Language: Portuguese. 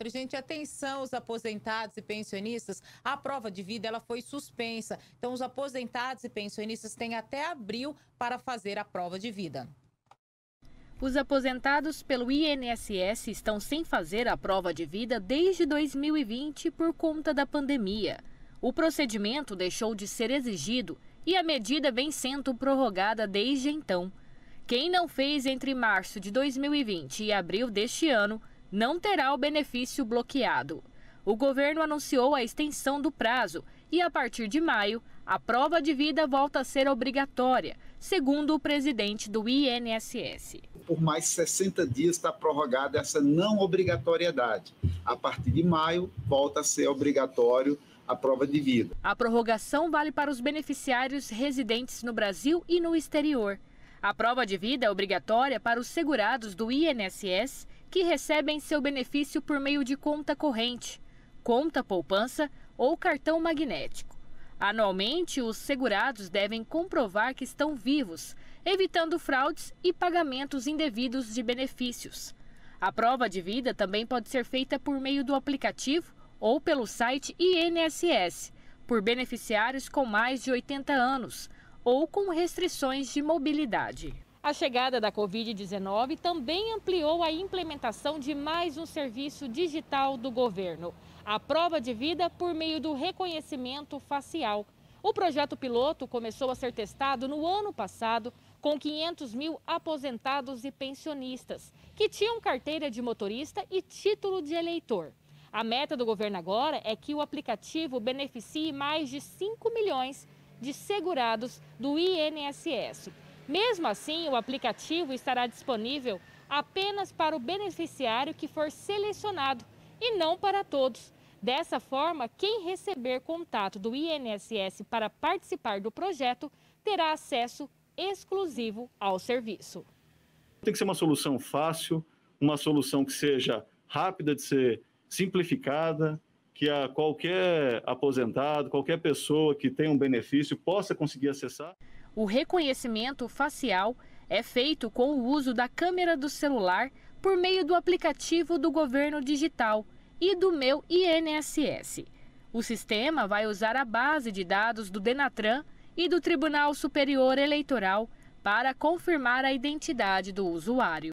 4. Gente, atenção, os aposentados e pensionistas, a prova de vida ela foi suspensa. Então, os aposentados e pensionistas têm até abril para fazer a prova de vida. Os aposentados pelo INSS estão sem fazer a prova de vida desde 2020 por conta da pandemia. O procedimento deixou de ser exigido e a medida vem sendo prorrogada desde então. Quem não fez entre março de 2020 e abril deste ano não terá o benefício bloqueado. O governo anunciou a extensão do prazo e, a partir de maio, a prova de vida volta a ser obrigatória, segundo o presidente do INSS. Por mais 60 dias está prorrogada essa não obrigatoriedade. A partir de maio, volta a ser obrigatório a prova de vida. A prorrogação vale para os beneficiários residentes no Brasil e no exterior. A prova de vida é obrigatória para os segurados do INSS que recebem seu benefício por meio de conta corrente, conta poupança ou cartão magnético. Anualmente, os segurados devem comprovar que estão vivos, evitando fraudes e pagamentos indevidos de benefícios. A prova de vida também pode ser feita por meio do aplicativo ou pelo site INSS, por beneficiários com mais de 80 anos ou com restrições de mobilidade. A chegada da Covid-19 também ampliou a implementação de mais um serviço digital do governo, a prova de vida por meio do reconhecimento facial. O projeto piloto começou a ser testado no ano passado com 500 mil aposentados e pensionistas, que tinham carteira de motorista e título de eleitor. A meta do governo agora é que o aplicativo beneficie mais de 5 milhões de segurados do INSS. Mesmo assim, o aplicativo estará disponível apenas para o beneficiário que for selecionado e não para todos. Dessa forma, quem receber contato do INSS para participar do projeto terá acesso exclusivo ao serviço. Tem que ser uma solução fácil, uma solução que seja rápida de ser simplificada, que qualquer aposentado, qualquer pessoa que tenha um benefício possa conseguir acessar. O reconhecimento facial é feito com o uso da câmera do celular por meio do aplicativo do governo digital e do Meu INSS. O sistema vai usar a base de dados do Denatran e do Tribunal Superior Eleitoral para confirmar a identidade do usuário.